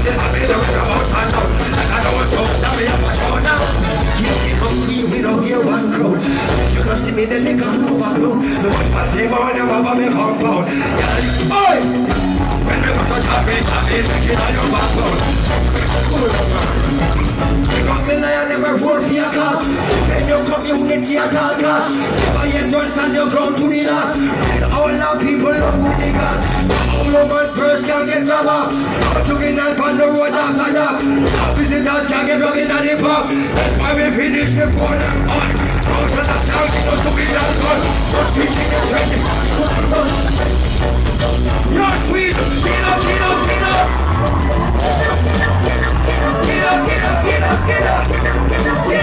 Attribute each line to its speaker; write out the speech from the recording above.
Speaker 1: Still have me the whereabouts and now. Like I know so, sorry I'm a show now. You come here, we don't hear one crowd. You don't see me, then they come overflow. The most bad thing, but never have me compound. Yeah, oi! When we go such happy, making all your backbone. You got me lion, never vote for your cause. Defend your community at all costs. Never yet don't stand your ground to be lost. All our people love with the gas. All over first can get robbed up. Now juvenile on the road after that. Now visitors can get robbed in the pub. That's why we finish before them on. Social of town, you know, to be that gun. Just teaching and training. You're sweet. Get up, get up, get up. Get up, get up, get up, get up.